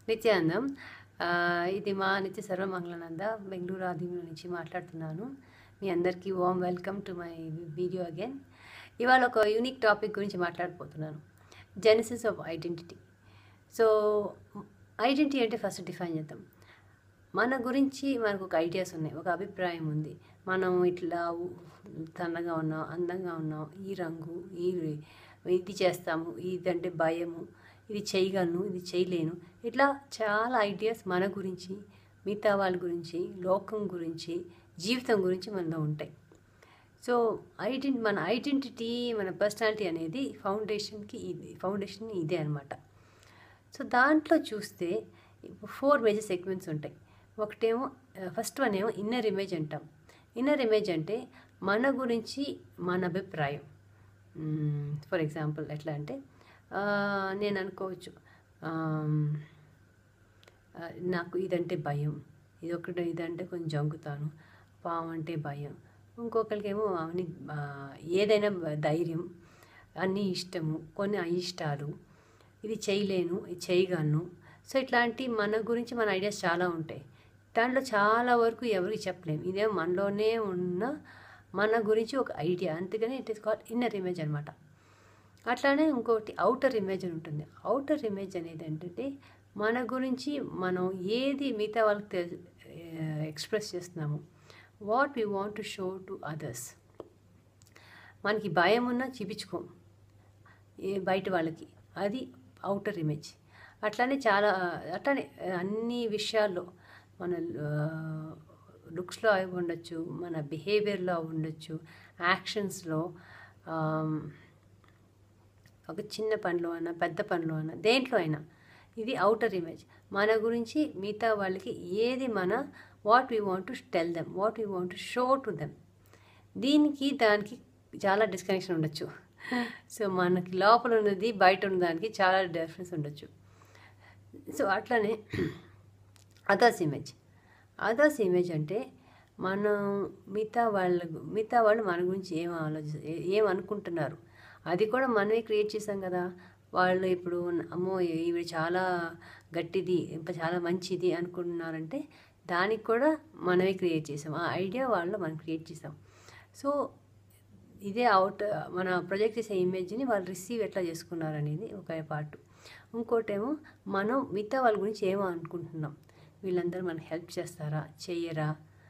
నిత్యానందం. ఇది మా నిత్య సర్వమంగళానంద బెంగళూరు ఆధీనంలో నుంచి మాట్లాడుతున్నాను. మీ అందరికీ warm welcome to my video again. ఇవాళ ఒక యూనిక్ టాపిక్ గురించి మాట్లాడబోతున్నాను, genesis of identity. So identity అంటే ఫస్ట్ డిఫైన్ చేద్దాం. మన గురించి మనకు ఒక ఐడియాస్ ఉన్నాయి, ఒక అభిప్రాయం ఉంది. మనం ఇట్లా సన్నగా ఉన్నాం, అందంగా ఉన్నాం, ఈ రంగు, ఇది చేస్తాము, ఇదంటే భయము, ఇది చేయగలను, ఇది చేయలేను, ఇట్లా చాలా ఐడియాస్ మన గురించి, మిగతా వాళ్ళ గురించి, లోకం గురించి, జీవితం గురించి మనలో ఉంటాయి. సో మన ఐడెంటిటీ, మన పర్సనాలిటీ అనేది ఫౌండేషన్ ఇదే అనమాట. సో దాంట్లో చూస్తే 4 మేజర్ సెగ్మెంట్స్ ఉంటాయి. ఒకటేమో ఫస్ట్ వన్ ఏమో ఇన్నర్ ఇమేజ్ అంటాం. ఇన్నర్ ఇమేజ్ అంటే మన గురించి మన అభిప్రాయం. ఫర్ ఎగ్జాంపుల్ ఎట్లా అంటే నేను అనుకోవచ్చు, నాకు ఇదంటే భయం, ఇదంటే కొంచెం జంకుతాను, పాము అంటే భయం. ఇంకొకరికేమో ఏదైనా ధైర్యం, అన్నీ ఇష్టము, కొన్ని అయిష్టాలు, ఇది చేయలేను, ఇది చేయగలను. సో ఇట్లాంటి మన గురించి మన ఐడియాస్ చాలా ఉంటాయి. దాంట్లో చాలా వరకు ఎవరికి చెప్పలేము. ఇదే మనలోనే ఉన్న మన గురించి ఒక ఐడియా, అందుకని it is called inner image అనమాట. అట్లానే ఇంకోటి అవుటర్ ఇమేజ్ అని ఉంటుంది. అవుటర్ ఇమేజ్ అనేది ఏంటంటే మన గురించి మనం ఏది మిగతా వాళ్ళకి ఎక్స్ప్రెస్ చేస్తున్నాము, what we want to show to others. మనకి భయం ఉన్నా చూపించుకోం బయట వాళ్ళకి, అది అవుటర్ ఇమేజ్. అట్లానే అన్ని విషయాల్లో మన లుక్స్లో అవి ఉండొచ్చు, మన బిహేవియర్లో ఉండొచ్చు, యాక్షన్స్లో, ఒక చిన్న పనిలో అయినా పెద్ద పనిలో అయినా దేంట్లో అయినా ఇది అవుటర్ ఇమేజ్. మన గురించి మిగతా వాళ్ళకి ఏది what we want to tell them, what we want to show to them. దానికి చాలా డిస్కనెక్షన్ ఉండొచ్చు. సో మనకి లోపల ఉన్నది బయట ఉన్న దానికి చాలా డిఫరెన్స్ ఉండొచ్చు. సో అట్లనే అదర్స్ ఇమేజ్ అంటే మనం మిగతా వాళ్ళు మన గురించి ఏమనుకుంటున్నారు, అది కూడా మనమే క్రియేట్ చేసాం కదా. వాళ్ళు ఇప్పుడు అమ్మో ఇవి చాలా గట్టిది, ఇంకా చాలా మంచిది అనుకుంటున్నారంటే దానికి కూడా మనమే క్రియేట్ చేసాం, ఆ ఐడియా వాళ్ళు మనం క్రియేట్ చేసాం. సో ఇదే మన ప్రొజెక్ట్ చేసే ఇమేజ్ని వాళ్ళు రిసీవ్ ఎట్లా చేసుకున్నారు అనేది ఒక పార్ట్. ఇంకోటేమో మనం మిగతా వాళ్ళ గురించి ఏమో అనుకుంటున్నాం, వీళ్ళందరూ మనకు హెల్ప్ చేస్తారా, చెయ్యరా,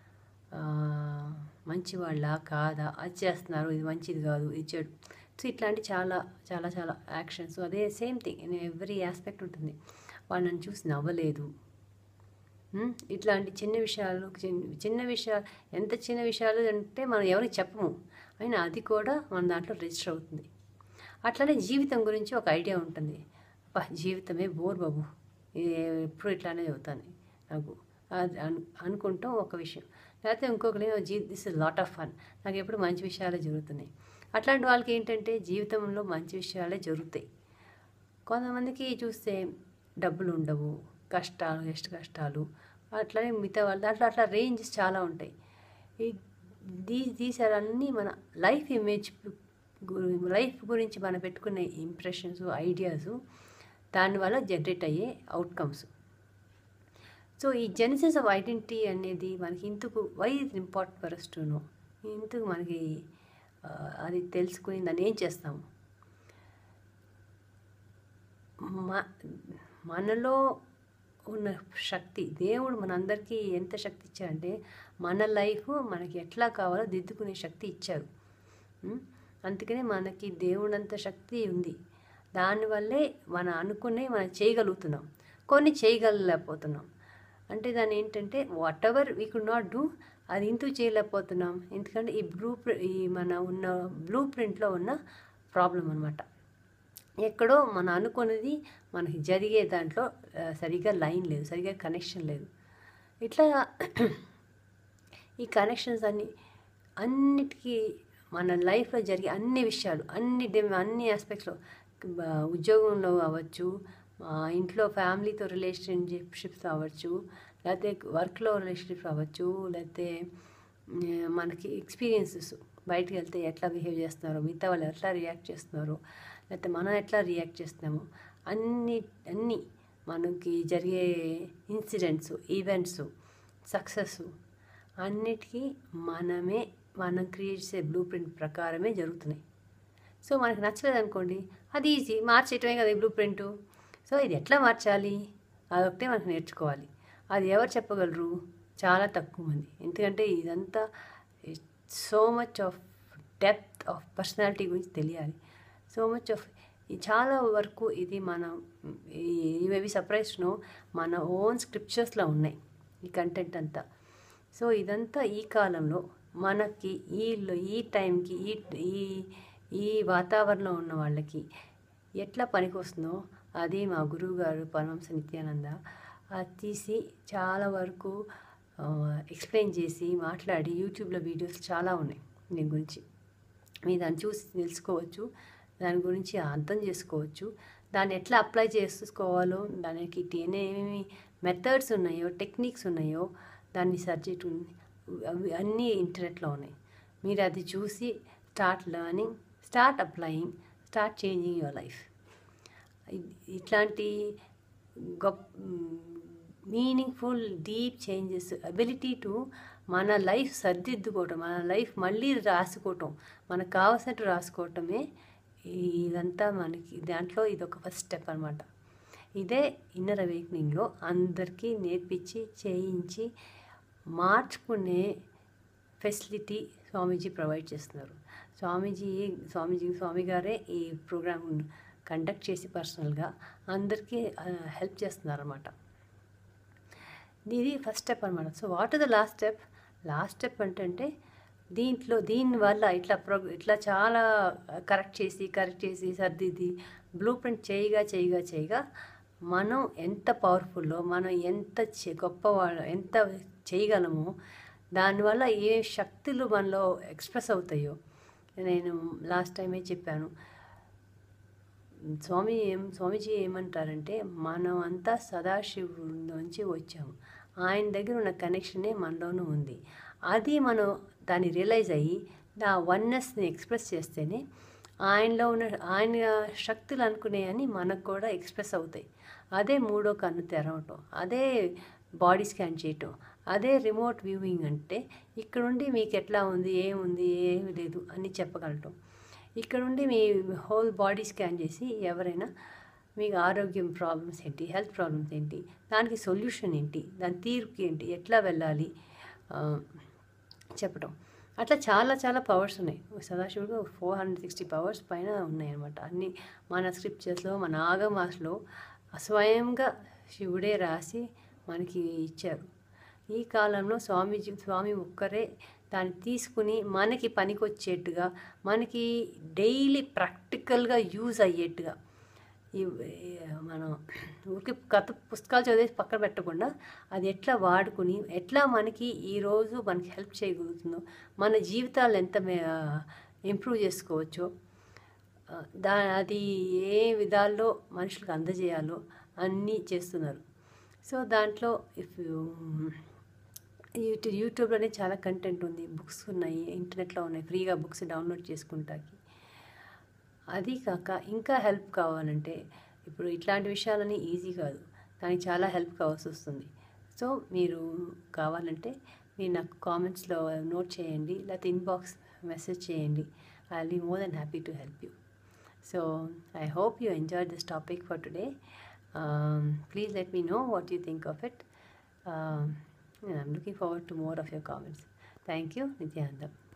మంచివాళ్ళ కాదా, అది చేస్తున్నారు, ఇది మంచిది కాదు, ఇది చెడు. సో ఇట్లాంటి చాలా చాలా చాలా యాక్షన్స్. అదే same thing in every aspect ఉంటుంది. వాళ్ళు నన్ను చూసి నవ్వలేదు, ఇట్లాంటి చిన్న విషయాలు ఎంత చిన్న విషయాలు అంటే మనం ఎవరికి చెప్పము, అయినా అది కూడా మన దాంట్లో రిజిస్టర్ అవుతుంది. అట్లనే జీవితం గురించి ఒక ఐడియా ఉంటుంది. జీవితమే బోర్ బాబు, ఎప్పుడు ఇట్లానే చదువుతాను నాకు అనుకుంటాం ఒక విషయం. లేకపోతే ఇంకొకరి this is lot of fun, నాకు ఎప్పుడు మంచి విషయాలే జరుగుతున్నాయి. అట్లాంటి వాళ్ళకి ఏంటంటే జీవితంలో మంచి విషయాలే జరుగుతాయి. కొంతమందికి చూస్తే డబ్బులు ఉండవు, కష్టాలు, అట్లనే మిగతా వాళ్ళు అట్లా రేంజెస్ చాలా ఉంటాయి. దీస్ ఆర్ అన్నీ మన లైఫ్ గురించి మనం పెట్టుకునే ఇంప్రెషన్స్, ఐడియాస్, దానివల్ల జనరేట్ అయ్యే అవుట్కమ్స్. సో ఈ జెనసిస్ ఆఫ్ ఐడెంటిటీ అనేది మనకి why is important for us to know, ఇందుకు మనకి అది తెలుసుకుని దాన్ని ఏం చేస్తాము. మనలో ఉన్న శక్తి, దేవుడు మనందరికీ ఎంత శక్తి ఇచ్చారంటే మన లైఫ్ మనకి ఎట్లా కావాలో దిద్దుకునే శక్తి ఇచ్చారు. అందుకనే మనకి దేవుడంత శక్తి ఉంది. దానివల్లే మనం చేయగలుగుతున్నాం, కొన్ని చేయగలేకపోతున్నాం. అంటే దాన్ని ఏంటంటే whatever we could not do, అది ఎందుకు చేయలేకపోతున్నాం, ఎందుకంటే మన ఉన్న బ్లూ ప్రింట్లో ఉన్న ప్రాబ్లం అనమాట. ఎక్కడో మనం అనుకున్నది మనకి జరిగే దాంట్లో సరిగ్గా లైన్ లేదు, సరిగ్గా కనెక్షన్ లేదు. ఇట్లా ఈ కనెక్షన్స్ అన్నిటికీ మన లైఫ్లో జరిగే అన్ని విషయాలు, అన్ని ఆస్పెక్ట్స్లో, ఉద్యోగంలో అవ్వచ్చు, ఇంట్లో ఫ్యామిలీతో రిలేషన్షిప్స్ అవ్వచ్చు, లేకపోతే వర్క్లో రిలేషన్షిప్స్ అవ్వచ్చు, లేకపోతే మనకి ఎక్స్పీరియన్సెస్, బయటకు వెళ్తే ఎట్లా బిహేవ్ చేస్తున్నారో, మిగతా వాళ్ళు ఎట్లా రియాక్ట్ చేస్తున్నారో, లేకపోతే మనం ఎట్లా రియాక్ట్ చేస్తున్నామో, అన్నీ మనకి జరిగే ఇన్సిడెంట్స్, ఈవెంట్స్, సక్సెస్ అన్నిటికీ మనం క్రియేట్ చేసే బ్లూ ప్రింట్ ప్రకారమే జరుగుతున్నాయి. సో మనకి నచ్చలేదు అనుకోండి, అది ఈజీ, మార్చేయటమే కదా ఈ బ్లూ ప్రింటు. సో ఇది ఎట్లా మార్చాలి అదొకటే మనకు నేర్చుకోవాలి. అది ఎవరు చెప్పగలరు? చాలా తక్కువ మంది. ఎందుకంటే ఇదంతా so much of depth of personality గురించి తెలియాలి. సో మచ్ ఆఫ్ చాలా వరకు ఇది మనం ఇవేవి సర్ప్రైజ్ నో మన ఓన్ స్క్రిప్చర్స్లో ఉన్నాయి ఈ కంటెంట్ అంతా. సో ఇదంతా ఈ కాలంలో మనకి ఈ టైంకి ఈ ఈ వాతావరణంలో ఉన్న వాళ్ళకి ఎట్లా పనికి వస్తుందో అది మా గురువు గారు పరమహంస నిత్యానంద అది తీసి చాలా వరకు ఎక్స్ప్లెయిన్ చేసి మాట్లాడి యూట్యూబ్లో వీడియోస్ చాలా ఉన్నాయి దీని గురించి. మీరు దాన్ని చూసి తెలుసుకోవచ్చు, దాని గురించి అర్థం చేసుకోవచ్చు, దాన్ని ఎట్లా అప్లై చేసుకోవాలో, దానికి ఏమేమి మెథడ్స్ ఉన్నాయో, టెక్నిక్స్ ఉన్నాయో, దాన్ని సబ్జెక్ట్ అవి అన్నీ ఇంటర్నెట్లో ఉన్నాయి. మీరు అది చూసి start learning, start applying, start changing your life. ఇట్లాంటి గొప్ప meaningful deep changes ability to మన లైఫ్ సర్దిద్దుకోవటం, మన లైఫ్ మళ్ళీ రాసుకోవటం, మనకు కావాల్సినట్టు రాసుకోవటమే ఇదంతా. మనకి దాంట్లో ఇదొక ఫస్ట్ స్టెప్ అనమాట. ఇదే ఇన్నర్ అవేక్నింగ్లో అందరికీ నేర్పించి చేయించి మార్చుకునే ఫెసిలిటీ స్వామీజీ ప్రొవైడ్ చేస్తున్నారు. స్వామి గారే ఈ ప్రోగ్రామ్ కండక్ట్ చేసి పర్సనల్గా అందరికీ హెల్ప్ చేస్తున్నారన్నమాట. ఇది ఫస్ట్ స్టెప్ అనమాట. So what is the last step? Last step అంటే దీనివల్ల ఇట్లా చాలా కరెక్ట్ చేసి సర్దిద్ది బ్లూ ప్రింట్ చేయగా మనం ఎంత పవర్ఫుల్లో, మనం ఎంత గొప్పవాళ్ళం, ఎంత చేయగలమో, దానివల్ల ఏ శక్తులు మనలో ఎక్స్ప్రెస్ అవుతాయో. నేను లాస్ట్ టైమే చెప్పాను, స్వామీజీ ఏమంటారంటే, మనం అంతా సదాశివుడి నుంచి వచ్చాము, ఆయన దగ్గర ఉన్న కనెక్షనే మనలోనూ ఉంది. అది మనం దాన్ని రియలైజ్ అయ్యి ఆ వన్నెస్ని ఎక్స్ప్రెస్ చేస్తేనే ఆయనలో ఉన్న ఆయన శక్తులు అనుకునేవని మనకు కూడా ఎక్స్ప్రెస్ అవుతాయి. అదే మూడో కన్ను తెరవటం, అదే బాడీ స్కాన్ చేయటం, అదే రిమోట్ వ్యూయింగ్. అంటే ఇక్కడుండి మీకు ఎట్లా ఉంది, ఏముంది, ఏమి లేదు అని చెప్పగలటం. ఇక్కడుండి మీ హోల్ బాడీ స్కాన్ చేసి ఎవరైనా మీకు ఆరోగ్యం ప్రాబ్లమ్స్ ఏంటి, హెల్త్ ప్రాబ్లమ్స్ ఏంటి, దానికి సొల్యూషన్ ఏంటి, దాని తీర్పు ఏంటి, ఎట్లా వెళ్ళాలి చెప్పటం. అట్లా చాలా పవర్స్ ఉన్నాయి. సదాశివుడు 460 పవర్స్ పైన ఉన్నాయన్నమాట. అన్నీ మన స్క్రిప్చర్స్లో, మన ఆగమాస్లో స్వయంగా శివుడే రాసి మనకి ఇచ్చారు. ఈ కాలంలో స్వామి ఒక్కరే దాన్ని తీసుకుని మనకి పనికొచ్చేట్టుగా, మనకి డైలీ ప్రాక్టికల్గా యూజ్ అయ్యేట్టుగా, మనం ఊరికి పుస్తకాలు చదివేసి పక్కన పెట్టకుండా అది ఎట్లా వాడుకుని ఎట్లా మనకి ఈరోజు మనకి హెల్ప్ చేయగలుగుతుందో, మన జీవితాలు ఎంత ఇంప్రూవ్ చేసుకోవచ్చో, అది ఏ విధాల్లో మనుషులకు అందజేయాలో అన్నీ చేస్తున్నారు. సో దాంట్లో యూట్యూబ్లోనే చాలా కంటెంట్ ఉంది, బుక్స్ ఉన్నాయి, ఇంటర్నెట్లో ఉన్నాయి, ఫ్రీగా బుక్స్ డౌన్లోడ్ చేసుకుంటాకి. అది కాక ఇంకా హెల్ప్ కావాలంటే, ఇప్పుడు ఇట్లాంటి విషయాలని ఈజీ కాదు, దానికి చాలా హెల్ప్ కావాల్సి వస్తుంది. సో మీరు కావాలంటే మీరు నాకు కామెంట్స్లో నోట్ చేయండి, లేకపోతే ఇన్బాక్స్ మెసేజ్ చేయండి. I will be more than happy to help you. So I hope you enjoyed this topic for today. Please let me know what you think of it. I'm looking forward to more of your comments. Thank you, Nityananda.